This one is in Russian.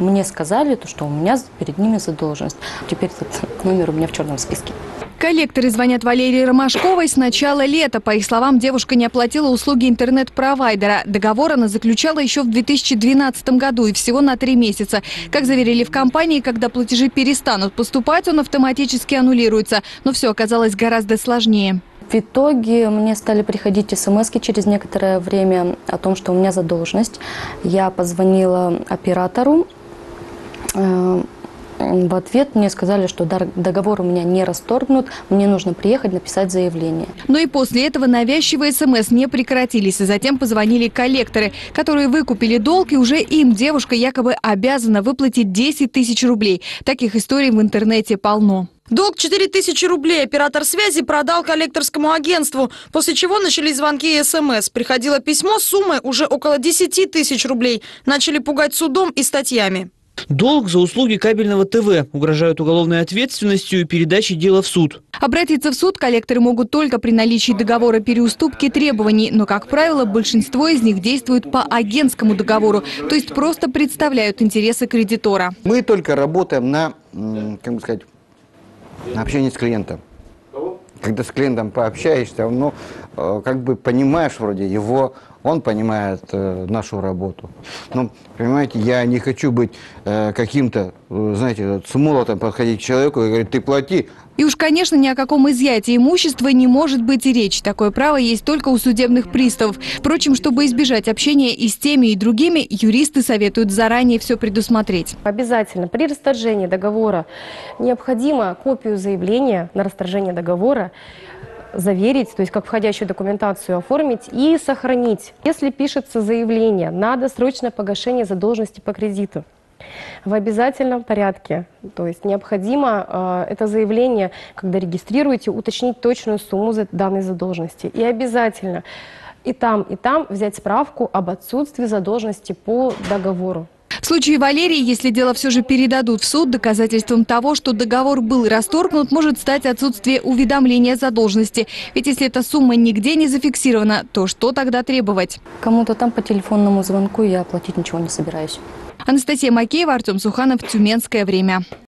мне сказали, что у меня перед ними задолженность. Теперь этот номер у меня в черном списке. Коллекторы звонят Валерии Ромашковой с начала лета. По их словам, девушка не оплатила услуги интернет-провайдера. Договор она заключала еще в 2012 году и всего на 3 месяца. Как заверили в компании, когда платежи перестанут поступать, он автоматически аннулируется. Но все оказалось гораздо сложнее. В итоге мне стали приходить смс-ки через некоторое время о том, что у меня задолженность. Я позвонила оператору. В ответ мне сказали, что договор у меня не расторгнут, мне нужно приехать написать заявление. Но и после этого навязчивые СМС не прекратились. И затем позвонили коллекторы, которые выкупили долг, и уже им девушка якобы обязана выплатить 10 тысяч рублей. Таких историй в интернете полно. Долг 4000 рублей оператор связи продал коллекторскому агентству, после чего начались звонки и СМС. Приходило письмо с суммой уже около 10 тысяч рублей. Начали пугать судом и статьями. Долг за услуги кабельного ТВ. Угрожают уголовной ответственностью и передачей дела в суд. Обратиться в суд коллекторы могут только при наличии договора переуступки требований. Но, как правило, большинство из них действуют по агентскому договору. То есть просто представляют интересы кредитора. Мы только работаем на, как бы сказать, на общение с клиентом. Когда с клиентом пообщаешься, ну, как бы понимаешь вроде его, он понимает нашу работу. Но, понимаете, я не хочу быть каким-то, знаете, с молотом подходить к человеку и говорить: ты плати. И уж, конечно, ни о каком изъятии имущества не может быть и речи. Такое право есть только у судебных приставов. Впрочем, чтобы избежать общения и с теми, и другими, юристы советуют заранее все предусмотреть. Обязательно при расторжении договора необходимо копию заявления на расторжение договора заверить, то есть как входящую документацию оформить и сохранить. Если пишется заявление на досрочное погашение задолженности по кредиту, в обязательном порядке. То есть необходимо это заявление, когда регистрируете, уточнить точную сумму данной задолженности. И обязательно и там взять справку об отсутствии задолженности по договору. В случае Валерии, если дело все же передадут в суд, доказательством того, что договор был расторгнут, может стать отсутствие уведомления о задолженности. Ведь если эта сумма нигде не зафиксирована, то что тогда требовать? Кому-то там по телефонному звонку я оплатить ничего не собираюсь. Анастасия Макеева, Артем Суханов, Тюменское время.